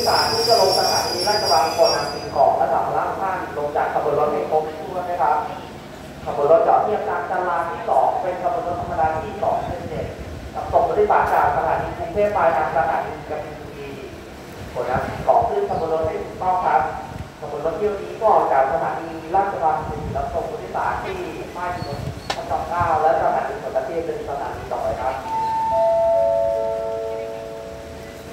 สารที่จะลงสถานีราชบังก่อนนำสิ่งของและสัมภาระท่านลงจากขบวนรถให้ครบถ้วนนะครับขบวนรถจอดที่อาคารจราที่2เป็นขบวนรถธรรมดาที่2เป็น7นำส่งผู้โดยสารจากสถานีกรุงเทพปลายทางสถานีกบินบุรีขนนำสิ่งของขึ้นขบวนรถให้ถูกต้องครับขบวนรถเที่ยวนี้ก็ออกจากสถานีราชบังถึงรับส่งผู้โดยสารที่ป้ายถนนพระจอมเกล้าและสถานีสุนทรเทพ